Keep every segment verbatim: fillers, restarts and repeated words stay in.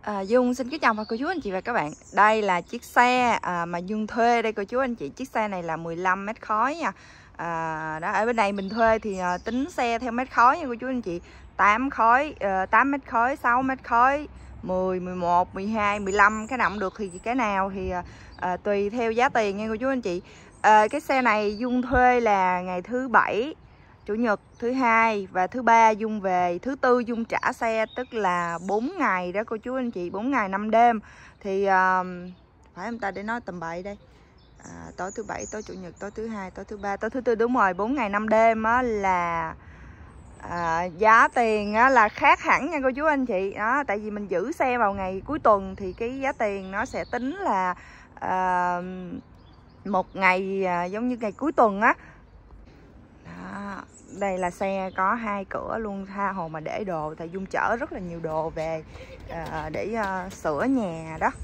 À, Dung xin kính chào cô chú anh chị và các bạn. Đây là chiếc xe à, mà Dung thuê đây cô chú anh chị. Chiếc xe này là mười lăm mét khối nha. À, đó, ở bên này mình thuê thì à, tính xe theo mét khối nha cô chú anh chị. tám khối, à, tám mét khối, sáu mét khối, mười, mười một, mười hai, mười lăm cái nào cũng được, thì cái nào thì à, tùy theo giá tiền nha cô chú anh chị. À, cái xe này Dung thuê là ngày thứ bảy, chủ nhật, thứ hai và thứ ba Dung về, thứ tư Dung trả xe, tức là bốn ngày đó cô chú anh chị, bốn ngày năm đêm. Thì uh, phải không ta, để nói tầm bậy đây, à, tối thứ bảy, tối chủ nhật, tối thứ hai, tối thứ ba, tối thứ tư, đúng rồi, bốn ngày năm đêm á, là à, giá tiền á, là khác hẳn nha cô chú anh chị đó. Tại vì mình giữ xe vào ngày cuối tuần thì cái giá tiền nó sẽ tính là à, một ngày à, giống như ngày cuối tuần á. Đó, đây là xe có hai cửa luôn, tha hồ mà để đồ, tại Dung chở rất là nhiều đồ về à, để uh, sửa nhà đó.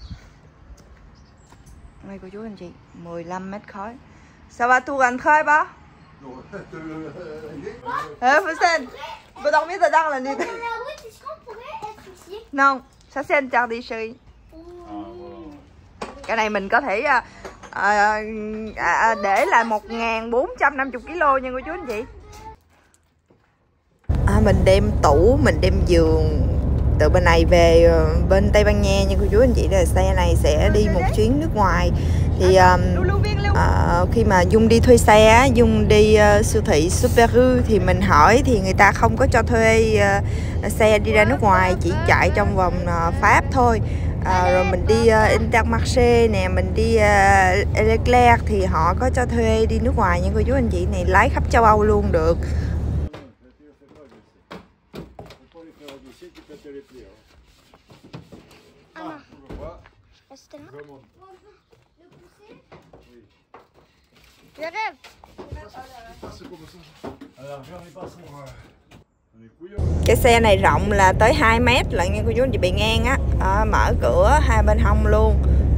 Đây cô chú anh chị, mười lăm mét khối. Ça va tout rentrer ba? Euh, Hussein, vous dormir dedans la nuit? Non, ça c'est interdit chérie. Cái này mình có thể uh, À, à, để là một nghìn bốn trăm năm mươi ki lô nha cô chú anh chị. À, mình đem tủ, mình đem giường từ bên này về bên Tây Ban Nha nha cô chú anh chị. Là xe này sẽ đi một chuyến nước ngoài. Thì um, à, khi mà Dung đi thuê xe, Dung đi uh, siêu thị Superu thì mình hỏi thì người ta không có cho thuê uh, xe đi ra nước ngoài, chỉ chạy trong vòng uh, Pháp thôi. À, rồi mình đi uh, Intermarché nè, mình đi uh, Leclerc thì họ có cho thuê đi nước ngoài nha cô chú anh chị. Này lái khắp châu Âu luôn được. Cái xe này rộng là tới hai mét lận nha cô chú anh chị, bề ngang á, à, mở cửa hai bên hông luôn.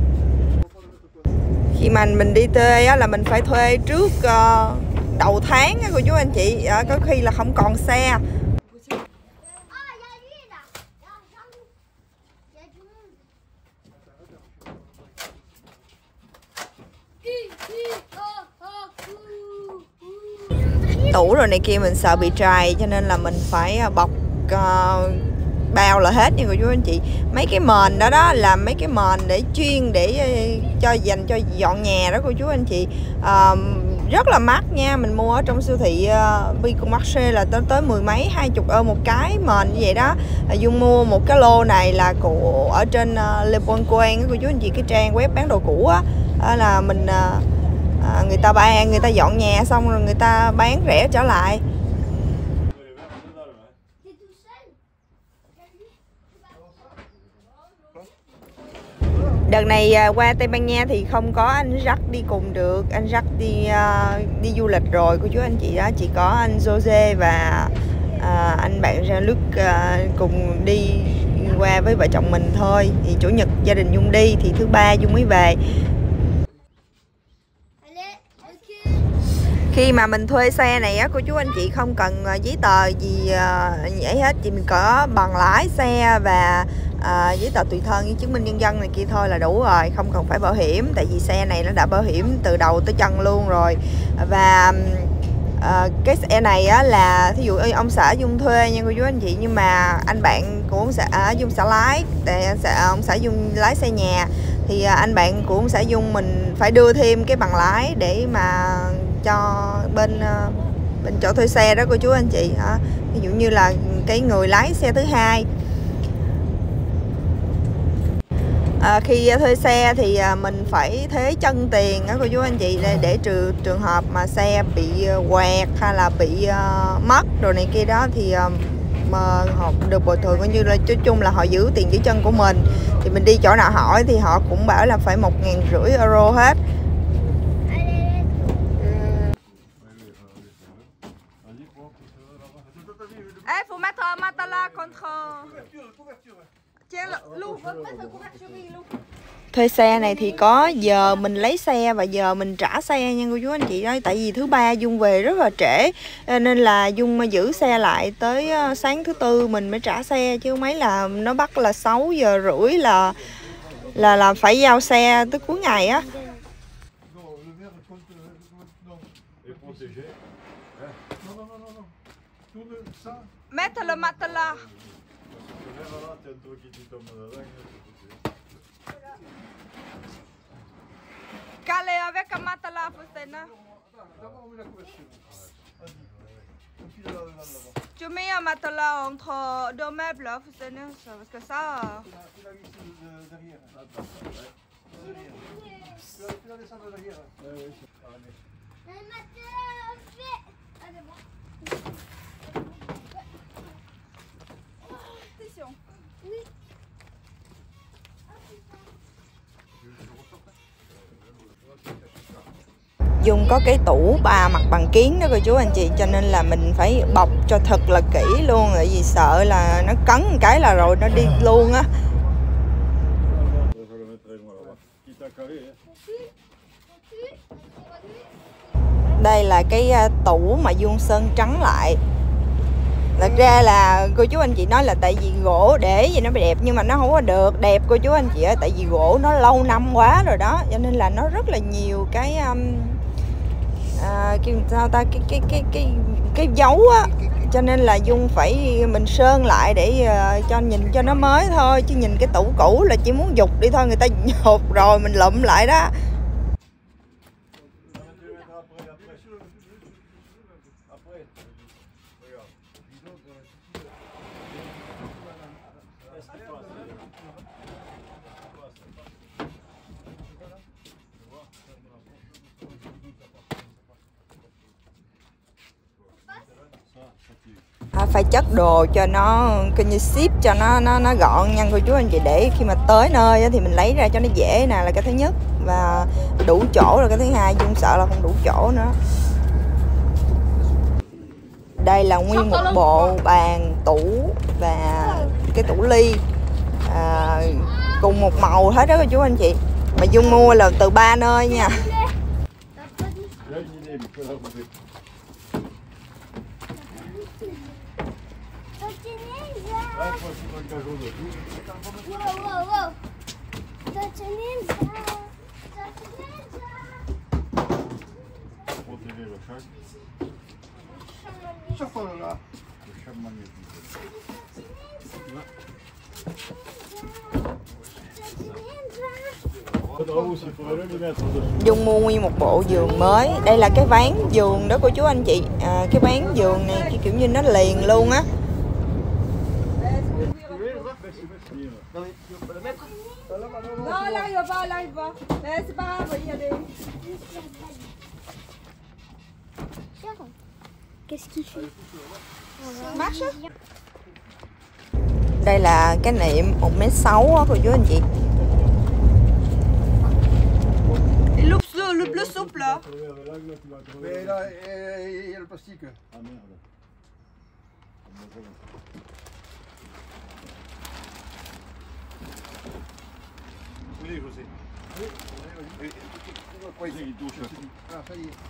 Khi mà mình đi thuê á là mình phải thuê trước uh, đầu tháng á cô chú anh chị, à, có khi là không còn xe. Tủ rồi này kia mình sợ bị trầy, cho nên là mình phải bọc uh, bao là hết nha cô chú anh chị. Mấy cái mền đó đó là mấy cái mền để chuyên để cho dành cho dọn nhà đó cô chú anh chị. Uh, rất là mắc nha, mình mua ở trong siêu thị uh, Bicomarché là tới tới mười mấy hai chục ơ một cái mền như vậy đó. uh, Dung mua một cái lô này là của ở trên uh, Le Bon Coin cô chú anh chị, cái trang web bán đồ cũ á. Uh, là mình uh, À, người ta bán, người ta dọn nhà xong rồi người ta bán rẻ trở lại. Đợt này qua Tây Ban Nha thì không có anh Jack đi cùng được, anh Jack đi uh, đi du lịch rồi cô chú anh chị đó, chỉ có anh Jose và uh, anh bạn Jean-Luc uh, cùng đi qua với vợ chồng mình thôi. Thì chủ nhật gia đình Dung đi, thì thứ ba Dung mới về. Khi mà mình thuê xe này á cô chú anh chị, không cần giấy tờ gì vậy hết, chỉ mình có bằng lái xe và à, giấy tờ tùy thân với chứng minh nhân dân này kia thôi là đủ rồi, không cần phải bảo hiểm, tại vì xe này nó đã bảo hiểm từ đầu tới chân luôn rồi. Và à, cái xe này á là thí dụ ông xã Dung thuê nha cô chú anh chị, nhưng mà anh bạn của ông xã Dung sẽ lái, để ông xã Dung lái xe nhà, thì anh bạn của ông xã Dung mình phải đưa thêm cái bằng lái để mà cho bên bên chỗ thuê xe đó cô chú anh chị. à, ví dụ như là cái người lái xe thứ hai. À, khi thuê xe thì mình phải thế chân tiền đó cô chú anh chị, để, để trừ trường hợp mà xe bị quẹt hay là bị uh, mất rồi này kia đó, thì uh, mà họ được bồi thường, coi như là nói chung là họ giữ tiền giữ chân của mình. Thì mình đi chỗ nào hỏi thì họ cũng bảo là phải một ngàn rưỡi euro hết. Eh, faut mettre un matelas contre... Tiens, l'ouvre, mettre couverture, l'ouvre. Thuê xe này thì có giờ mình lấy xe và giờ mình trả xe nha cô chú anh chị ơi. Tại vì thứ ba Dung về rất là trễ nên là Dung giữ xe lại tới sáng thứ tư mình mới trả xe, chứ mấy là nó bắt là sáu giờ rưỡi là là là phải giao xe tới cuối ngày á. Mettre le matelas. Calé avec un matelas, Faustina. Tu mets un matelas entre deux meubles, Faustina, parce que ça. Dung có cái tủ ba mặt bằng kiến đó cô chú anh chị, cho nên là mình phải bọc cho thật là kỹ luôn, tại vì sợ là nó cắn một cái là rồi nó đi luôn á. Đây là cái tủ mà Dung sơn trắng lại. Thật ra là cô chú anh chị nói là tại vì gỗ để gì nó bị đẹp, nhưng mà nó không có được đẹp cô chú anh chị ơi, tại vì gỗ nó lâu năm quá rồi đó, cho nên là nó rất là nhiều cái um, à, cái sao ta cái cái cái cái cái dấu á, cho nên là Dung phải mình sơn lại để uh, cho nhìn cho nó mới thôi, chứ nhìn cái tủ cũ là chỉ muốn dục đi thôi, người ta nhột rồi mình lụm lại đó. À, phải chất đồ cho nó coi như ship cho nó nó nó gọn nha cô chú anh chị, để khi mà tới nơi thì mình lấy ra cho nó dễ nè, là cái thứ nhất, và đủ chỗ là cái thứ hai. Dung sợ là không đủ chỗ nữa. Đây là nguyên một bộ bàn tủ và cái tủ ly à, cùng một màu hết đó cô chú anh chị, mà Dung mua là từ ba nơi nha. Dung mua nguyên một bộ giường mới. Đây là cái ván giường đó cô chú anh chị, à, cái ván giường này cái kiểu như nó liền luôn á. Đây là cái niệm một mét sáu á cô chú anh chị. Le plus souple là. Mais là, il y a le plastique. Ah merde. Oui, je sais. Oui, oui. Pourquoi il touche? Ah, ça y est.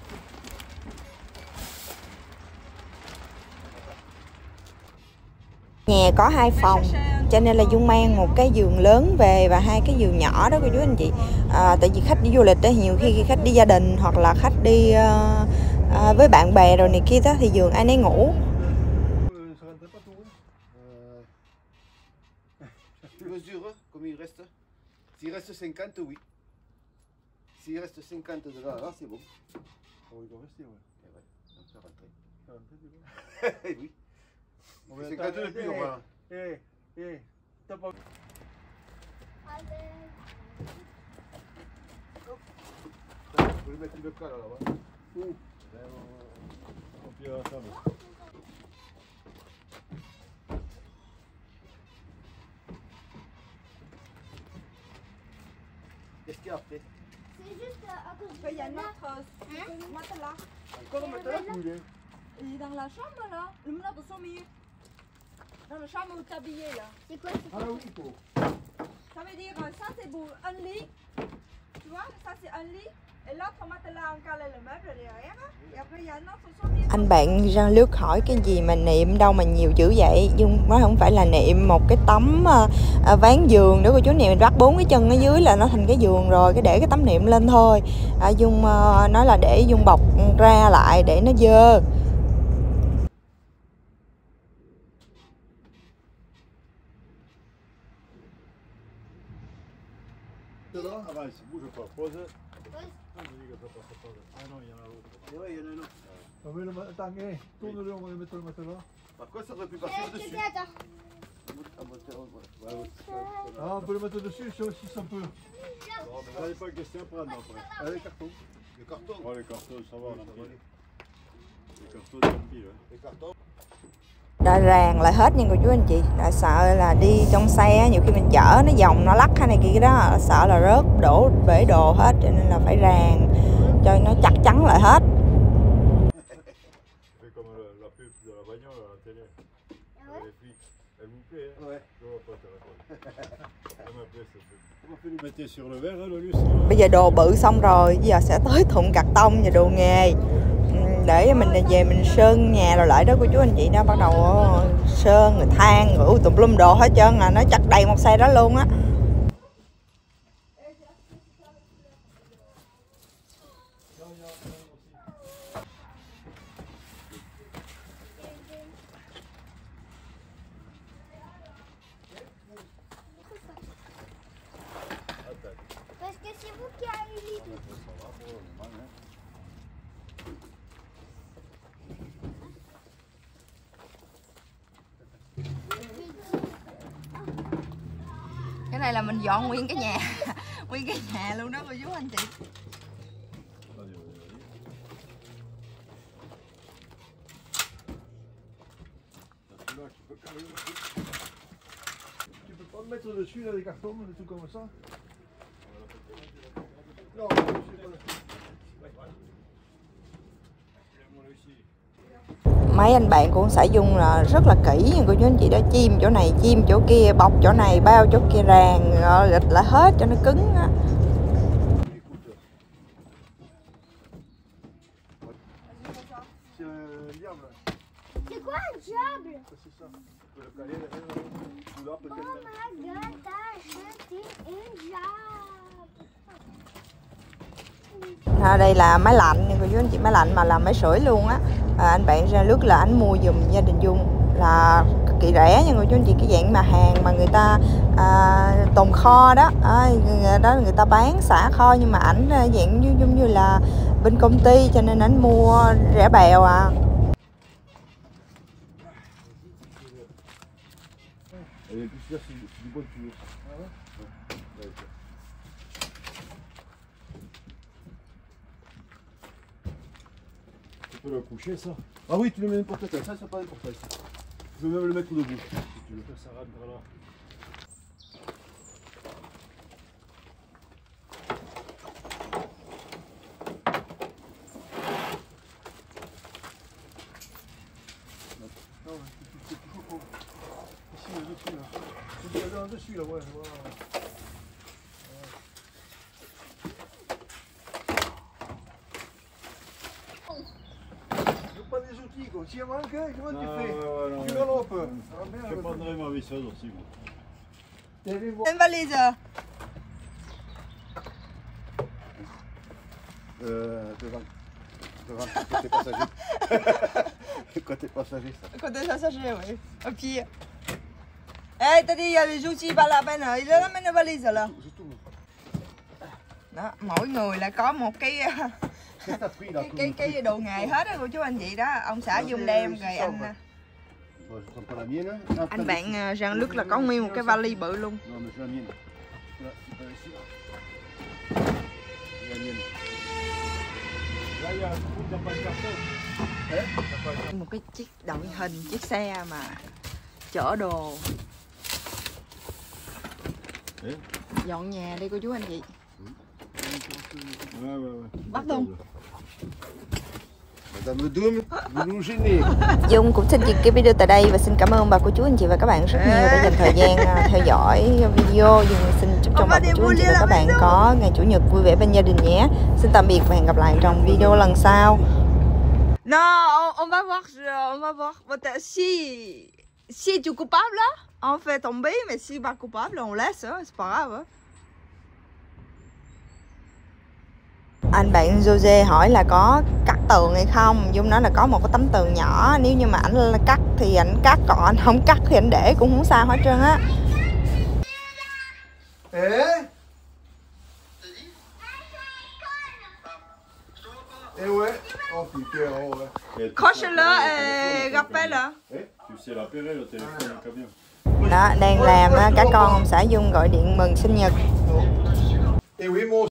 Nhà có hai phòng cho nên là Dung mang một cái giường lớn về và hai cái giường nhỏ đó cô chú anh chị. À, tại vì khách đi du lịch đó, nhiều khi khách đi gia đình hoặc là khách đi uh, uh, với bạn bè rồi này kia đó thì giường ai nấy ngủ. Mesure comme il reste. S'il reste cinquante, oui. S'il reste cinquante de là, là c'est bon. Oh, il doit rester, ouais. Eh ouais, donc ça rentre. Ça rentre, oui. C'est cinquante depuis, on va. Eh, eh, t'as pas. Je vais mettre le cas là, là-bas. Où? Au pied à la table. Qu'est-ce qu'il y a après? C'est juste à cause Il y a notre matelas. Encore un matelas où il est? Il est dans la chambre là, le matelas de son milieu. Dans la chambre où tu es habillé là. C'est quoi ce Ah oui, il faut. Ça Ça veut dire ça c'est pour un lit. Tu vois, ça c'est un lit. Et l'autre on met là encore le meuble derrière. Et après il y a un autre. Anh bạn Jean-Luc hỏi cái gì mà niệm đâu mà nhiều dữ vậy? Dung nói không phải là niệm một cái tấm uh, ván giường đó cô chú, niệm mình bắt bốn cái chân ở dưới là nó thành cái giường rồi, cái để cái tấm niệm lên thôi. À, Dung uh, nói là để Dung bọc ra lại để nó dơ. Dedans, ah bah, il se bouge pas. Pose. Ah, je dis que ça passe pas. Ah non, il y en a l'autre. Et ouais, il y en a un autre. Ah oui, le attends, tourne-le, on va le mettre le matelas. Par quoi ça aurait pu passer dessus? Ah, on peut le mettre dessus, ça aussi ça peut. Non, mais là, il n'y a pas de question à prendre après. Ah, les cartons. Les cartons? Oh, les cartons, ça va, on a pris. Les cartons, on a pris, ouais. Les cartons. Đã ràng lại hết nha cô chú anh chị. Đã sợ là đi trong xe nhiều khi mình chở nó vòng nó lắc hay này kia đó, sợ là rớt đổ bể đồ hết, cho nên là phải ràng cho nó chắc chắn lại hết. Bây giờ đồ bự xong rồi, bây giờ sẽ tới thùng cạc tông và đồ nghề để mình về mình sơn nhà rồi lại đó cô chú anh chị. Đó bắt đầu sơn rồi than rồi tùm lum đồ hết trơn, là nó chặt đầy một xe đó luôn á. Parce que c'est vous qui avez lu. Cái này là mình dọn nguyên cái nhà nguyên cái nhà luôn đó cô chú anh chị. Tu peux pas mettre dessus là, les cartons, des trucs comme ça? Non, mấy anh bạn cũng sẽ dùng là rất là kỹ nha cô chú anh chị đó, chim chỗ này chim chỗ kia, bọc chỗ này bao chỗ kia, ràng gịch lại hết cho nó cứng á. C'est quoi un diable? C'est ça. Tu peux le caler derrière. Là, Oh my god, t'as acheté un diable. À, đây là máy lạnh nha cô chú anh chị, máy lạnh mà làm máy sưởi luôn á. À, anh bạn ra nước là anh mua giùm gia đình Dung là cực kỳ rẻ nha cô chú anh chị, cái dạng mà hàng mà người ta à, tồn kho đó, à, đó người ta bán xả kho, nhưng mà ảnh dạng như giống như là bên công ty cho nên ảnh mua rẻ bèo à. Tu peux le coucher ça? Ah oui, tu le mets n'importe quoi, ça c'est pas n'importe quoi. Tu peux même le mettre debout si tu veux. Ça rentre là. Ici, là-dessus là. Tu peux aller dessus là, ouais, voilà. S'il y a manque, comment tu fais? Tu l'enlopes. Je prendrai ma visseuse aussi. Une valise. Euh, devant. Devant, côté passager. Côté passager, ça. Côté passager, oui. Au pied. Ê, tao đi uh, Juicy ba la bên này, nó mới nó valise rồi là. Đó, mỗi người là có một cái cái cái cái đồ nghề hết á cô chú anh chị đó, ông xã Dung đem rồi anh anh bạn Jean-Luc là có nguyên một cái vali bự luôn. Một cái chiếc đội hình chiếc xe mà chở đồ dọn nhà đi cô chú anh chị. Bắt luôn. Madame Doom, vous nous gênez. Dung cũng xin dừng cái video tại đây và xin cảm ơn bà cô chú anh chị và các bạn rất nhiều đã dành thời gian uh, theo dõi video. Dung xin chúc cho bà cô chú anh chị và các bạn có ngày chủ nhật vui vẻ bên gia đình nhé. Xin tạm biệt và hẹn gặp lại trong video lần sau. Non, on, on va voir, on va voir. Si si tu coupable là, on fait tomber, mais si pas coupable, on laisse, c'est pas grave. Anh bạn Jose hỏi là có cắt tường hay không. Dung nói là có một cái tấm tường nhỏ, nếu như mà ảnh cắt thì ảnh cắt, còn anh không cắt thì anh để cũng không sao hết trơn á. Eh? Eh ouais. Oh putain, oh ouais. Coche-le et rappelle-le. Eh? Tu sais l'appeler le téléphone au camion. Đó, đang làm á, cả con ông xã Dung gọi điện mừng sinh nhật. Eh oui, mon